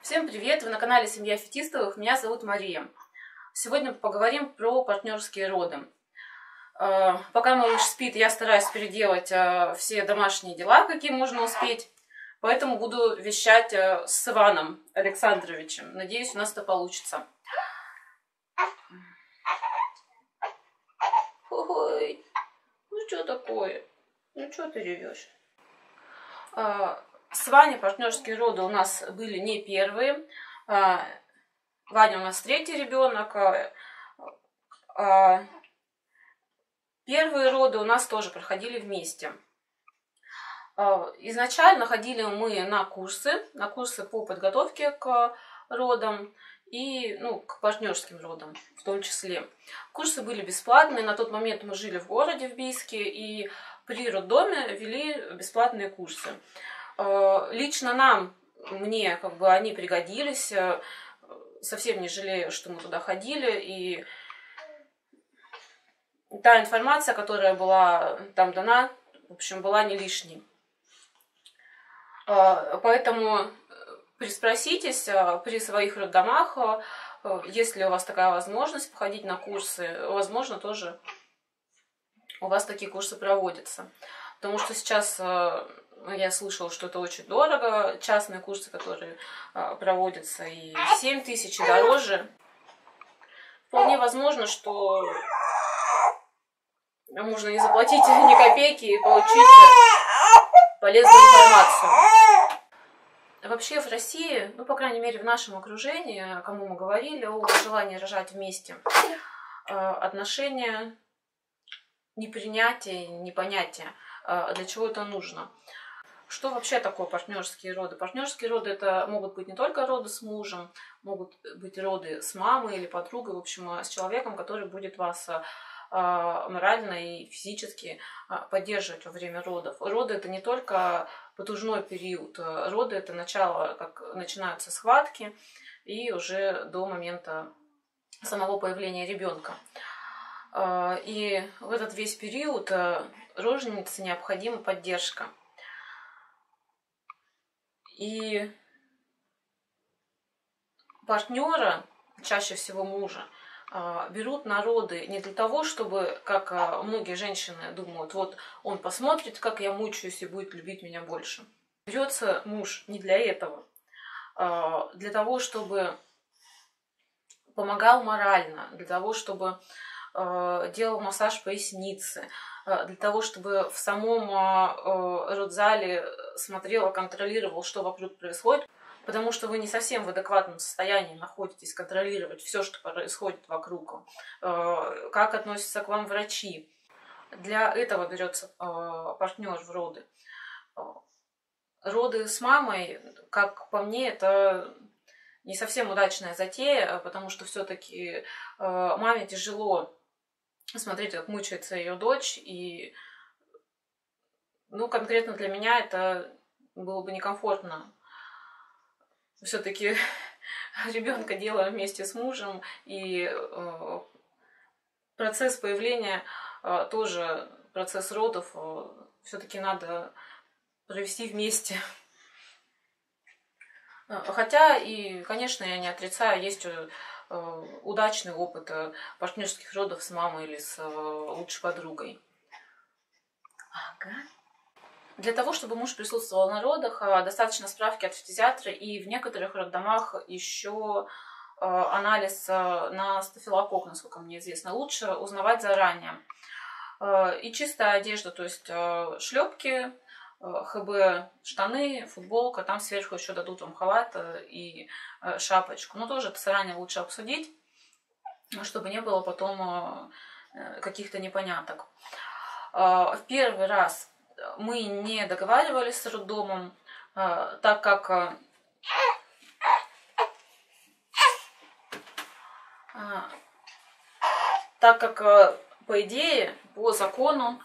Всем привет! Вы на канале Семья Фетистовых. Меня зовут Мария. Сегодня поговорим про партнерские роды. Пока малыш спит, я стараюсь переделать все домашние дела, какие можно успеть. Поэтому буду вещать с Иваном Александровичем. Надеюсь, у нас это получится. Ой, ну что такое? Ну что ты ревешь? С Ваней партнерские роды у нас были не первые. Ваня у нас третий ребенок. Первые роды у нас тоже проходили вместе. Изначально ходили мы на курсы по подготовке к родам и к партнерским родам в том числе. Курсы были бесплатные. На тот момент мы жили в городе, в Бийске, и при роддоме вели бесплатные курсы. Лично мне они пригодились. Совсем не жалею, что мы туда ходили. И та информация, которая была там дана, в общем, была не лишней. Поэтому приспроситесь при своих роддомах, если у вас такая возможность походить на курсы, возможно, тоже у вас такие курсы проводятся. Потому что сейчас я слышала, что это очень дорого, частные курсы, которые проводятся, и 7 тысяч, и дороже. Вполне возможно, что можно не заплатить ни копейки и получить полезную информацию. Вообще в России, по крайней мере в нашем окружении, кому мы говорили о желании рожать вместе, отношения, непринятие, непонятие, для чего это нужно. Что вообще такое партнерские роды? Партнерские роды это могут быть не только роды с мужем, могут быть роды с мамой или подругой, в общем, с человеком, который будет вас морально и физически поддерживать во время родов. Роды это не только потужной период, роды это начало, как начинаются схватки, и уже до момента самого появления ребенка. И в этот весь период роженице необходима поддержка. И партнера, чаще всего мужа, берут на роды не для того, чтобы, как многие женщины думают, вот он посмотрит, как я мучаюсь и будет любить меня больше. Берется муж не для этого, для того, чтобы помогал морально, для того, чтобы делал массаж поясницы, для того, чтобы в самом родзале смотрел, контролировал, что вокруг происходит, потому что вы не совсем в адекватном состоянии находитесь контролировать все, что происходит вокруг, как относятся к вам врачи. Для этого берется партнер в роды. Роды с мамой, как по мне, это не совсем удачная затея, потому что все-таки маме тяжело смотреть, как мучается ее дочь, и конкретно для меня это было бы некомфортно. Все-таки ребенка делаем вместе с мужем, и процесс появления тоже, процесс родов все-таки надо провести вместе. Хотя и, конечно, я не отрицаю, есть удачный опыт партнерских родов с мамой или с лучшей подругой. Ага. Для того, чтобы муж присутствовал на родах, достаточно справки от фтизиатра, и в некоторых роддомах еще анализ на стафилококк, насколько мне известно. Лучше узнавать заранее. И чистая одежда, то есть шлепки, ХБ, штаны, футболка, там сверху еще дадут вам халат и шапочку. Но тоже это заранее лучше обсудить, чтобы не было потом каких-то непоняток. В первый раз мы не договаривались с роддомом, так как по идее, по закону,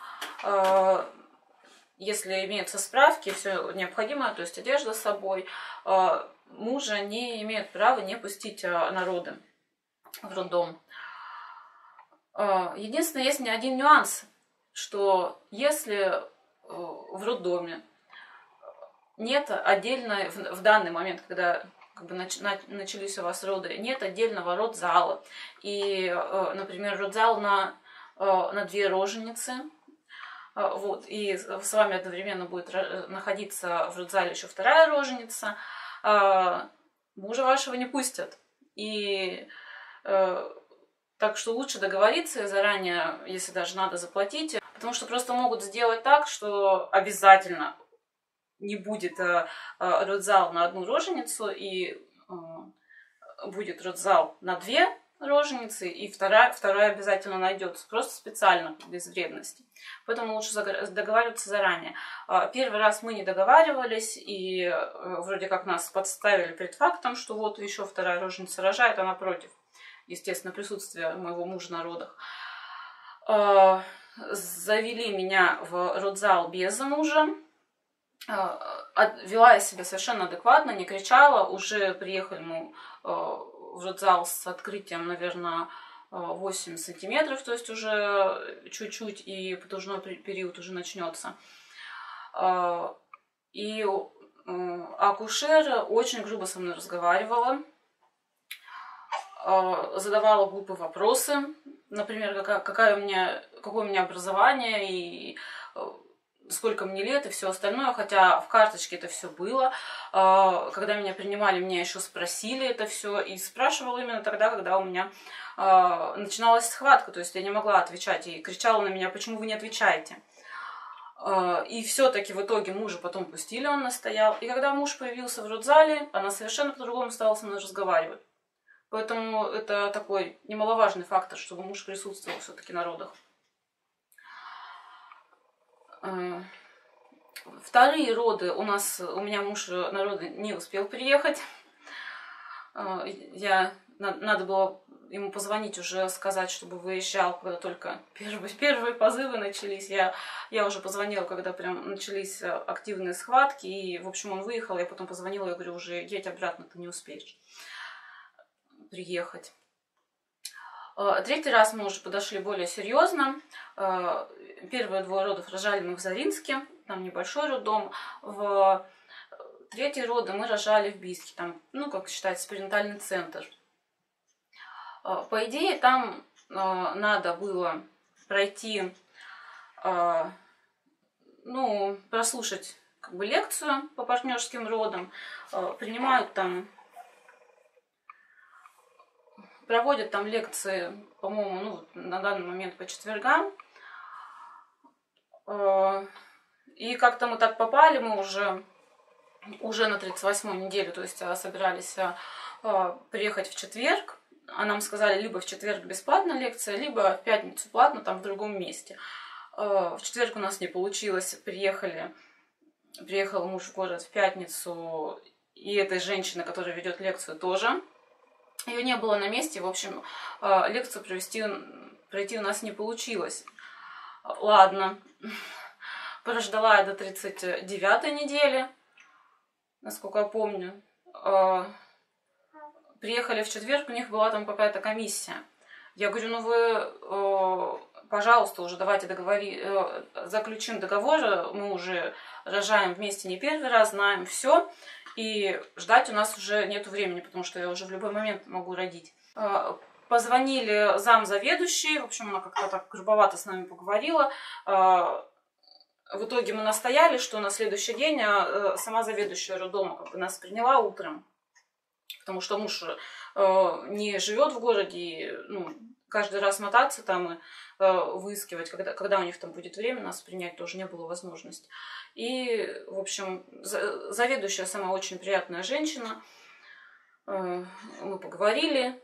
если имеются справки, все необходимое, то есть одежда с собой, мужа не имеют права не пустить на роды в роддом. Единственное, есть один нюанс, что если в роддоме нет отдельно, в данный момент, когда как бы начались у вас роды, нет отдельного родзала. И, например, родзал на 2 роженицы. Вот, и с вами одновременно будет находиться в родзале еще 2-я роженица. Мужа вашего не пустят. И так что лучше договориться заранее, если даже надо заплатить. Потому что просто могут сделать так, что обязательно не будет родзал на 1 роженицу, и будет родзал на 2 роженицы, и вторая обязательно найдется. Просто специально, без вредности. Поэтому лучше договариваться заранее. Первый раз мы не договаривались, и вроде как нас подставили перед фактом, что вот еще 2-я роженица рожает, а напротив, естественно, присутствие моего мужа на родах. Завели меня в родзал без мужа. Вела я себя совершенно адекватно, не кричала. Уже приехали мы в родзал с открытием, наверное, 8 сантиметров, то есть уже чуть-чуть, и потужной период уже начнется. И акушер очень грубо со мной разговаривала, задавала глупые вопросы, например, какое у меня образование и сколько мне лет и все остальное, хотя в карточке это все было. Когда меня принимали, меня еще спросили это все, и спрашивала именно тогда, когда у меня начиналась схватка, то есть я не могла отвечать, и кричала на меня: почему вы не отвечаете? И все-таки в итоге мужа потом пустили, он настоял. И когда муж появился в родзале, она совершенно по-другому стала со мной разговаривать. Поэтому это такой немаловажный фактор, чтобы муж присутствовал все-таки на родах. 2-е роды у меня муж на роды не успел приехать. Надо было ему позвонить, уже сказать, чтобы выезжал, когда только первые позывы начались. Я уже позвонила, когда прям начались активные схватки. И, в общем, он выехал. Я потом позвонила, я говорю: уже едь обратно, ты не успеешь приехать. 3-й раз мы уже подошли более серьезно. Первые 2 родов рожали мы в Заринске, там небольшой роддом. В 3-й роды мы рожали в Бийске, там, как считается, перинатальный центр. По идее, там надо было пройти, прослушать лекцию по партнерским родам. Принимают там, проводят там лекции, по-моему, на данный момент по четвергам. И как-то мы так попали, мы уже на 38-ю неделю, то есть собирались приехать в четверг. А нам сказали, либо в четверг бесплатная лекция, либо в пятницу платно, там в другом месте. В четверг у нас не получилось, приехал муж в город в пятницу, и этой женщины, которая ведет лекцию, тоже. Ее не было на месте, в общем, лекцию пройти у нас не получилось. Ладно, прождала я до 39-й недели, насколько я помню. Приехали в четверг, у них была там какая-то комиссия. Я говорю: вы, пожалуйста, уже давайте заключим договор, мы уже рожаем вместе не первый раз, знаем все, и ждать у нас уже нету времени, потому что я уже в любой момент могу родить. Позвонили замзаведующей, в общем, она как-то так грубовато с нами поговорила. В итоге мы настояли, что на следующий день сама заведующая роддома нас приняла утром, потому что муж не живет в городе, и каждый раз мотаться там и выискивать, когда у них там будет время, нас принять тоже не было возможности. И, в общем, заведующая сама очень приятная женщина. Мы поговорили,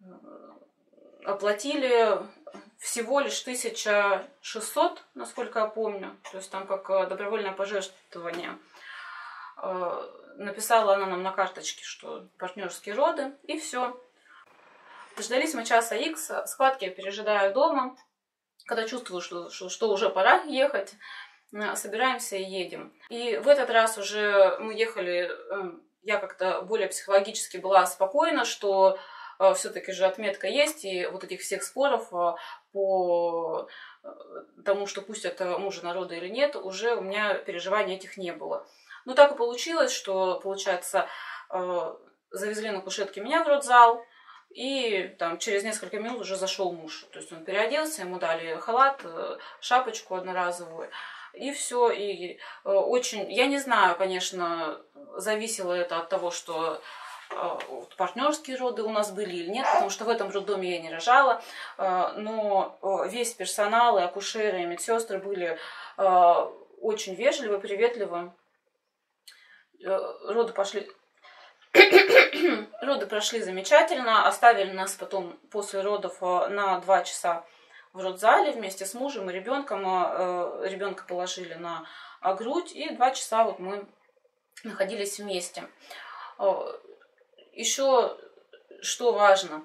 оплатили всего лишь 1600, насколько я помню. То есть там как добровольное пожертвование. Написала она нам на карточке, что партнерские роды, и все. Дождались мы часа Х, схватки я пережидаю дома. Когда чувствую, что уже пора ехать, собираемся и едем. И в этот раз уже мы ехали, я как-то более психологически была спокойна, что все-таки же отметка есть, и вот этих всех споров по тому, что пустят мужа на роды или нет, уже у меня переживаний этих не было. Но так и получилось, что, получается, завезли на кушетке меня в родзал, и там через несколько минут уже зашел муж. То есть он переоделся, ему дали халат, шапочку одноразовую, и все. И очень, я не знаю, конечно, зависело это от того, что партнерские роды у нас были или нет, потому что в этом роддоме я не рожала, но весь персонал, и акушеры, и медсестры были очень вежливы, приветливы. Роды прошли замечательно, оставили нас потом после родов на 2 часа в родзале вместе с мужем и ребенком. Ребенка положили на грудь, и 2 часа вот мы находились вместе. Еще что важно,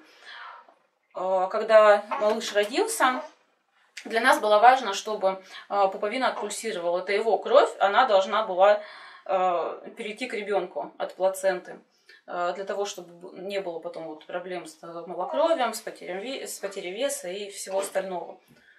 когда малыш родился, для нас было важно, чтобы пуповина отпульсировала. Это его кровь, она должна была перейти к ребенку от плаценты, для того, чтобы не было потом вот проблем с малокровием, с потерей веса и всего остального.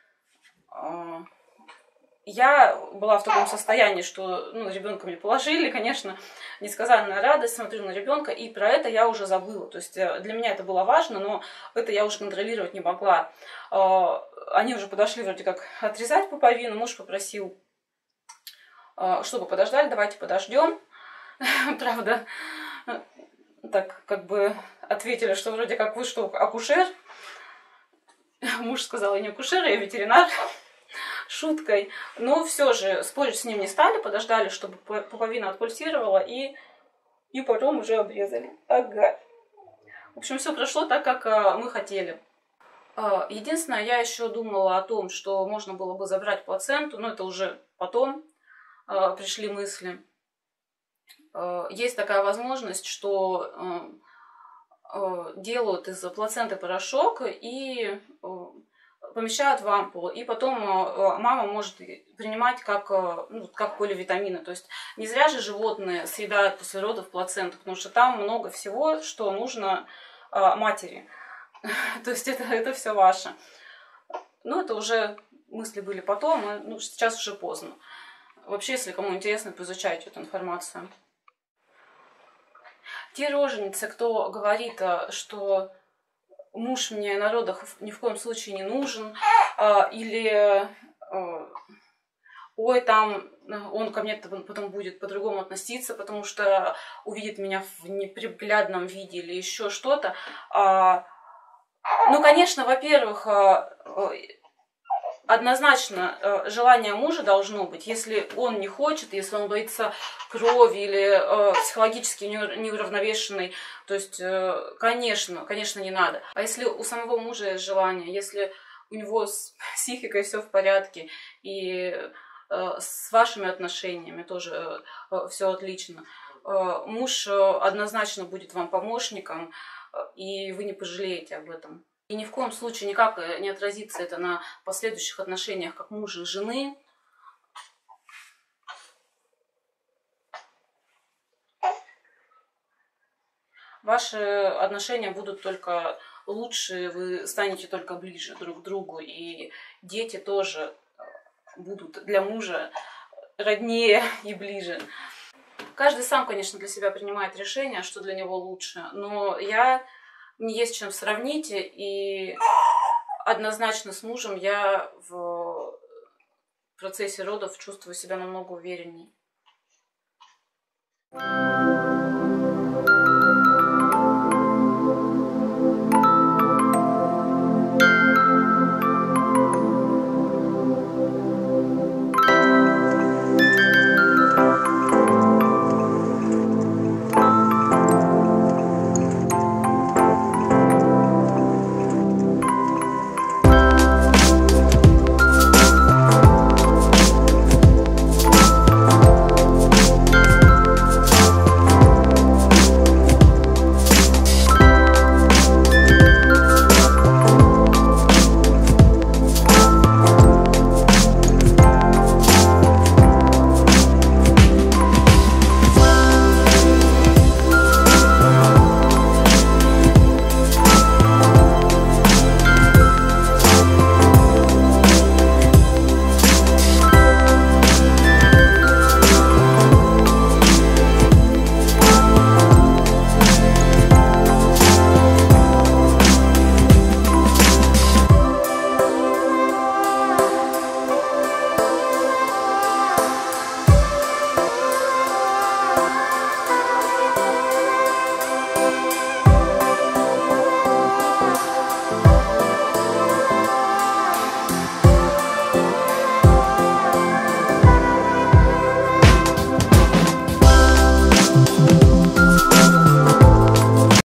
Я была в таком состоянии, что ребенка мне положили, конечно, несказанная радость, смотрю на ребенка, и про это я уже забыла. То есть для меня это было важно, но это я уже контролировать не могла. Они уже подошли вроде как отрезать пуповину, муж попросил, чтобы подождали, давайте подождем. Правда, так как бы ответили, что вроде как вы что, акушер? Муж сказал, я не акушер, я ветеринар. Шуткой. Но все же спорить с ним не стали, подождали, чтобы пуповина отпульсировала, и потом уже обрезали. Ага. В общем, все прошло так, как мы хотели. Единственное, я еще думала о том, что можно было бы забрать плаценту, но это уже потом пришли мысли. Есть такая возможность, что делают из плаценты порошок и помещают в ампулу, и потом мама может принимать как поливитамины. То есть не зря же животные съедают после родов плаценту, потому что там много всего, что нужно матери. То есть это все ваше. Но это уже мысли были потом, сейчас уже поздно. Вообще, если кому интересно, поизучайте эту информацию. Те роженицы, кто говорит, что муж мне на родах ни в коем случае не нужен, или ой, там он ко мне потом будет по-другому относиться, потому что увидит меня в неприглядном виде или еще что-то. Конечно, во-первых, однозначно желание мужа должно быть. Если он не хочет, если он боится крови или психологически неуравновешенный, то есть, конечно, не надо. А если у самого мужа есть желание, если у него с психикой все в порядке и с вашими отношениями тоже все отлично, муж однозначно будет вам помощником, и вы не пожалеете об этом. И ни в коем случае никак не отразится это на последующих отношениях как мужа и жены. Ваши отношения будут только лучше, вы станете только ближе друг к другу, и дети тоже будут для мужа роднее и ближе. Каждый сам, конечно, для себя принимает решение, что для него лучше, но мне есть чем сравнить, и однозначно с мужем я в процессе родов чувствую себя намного уверенней.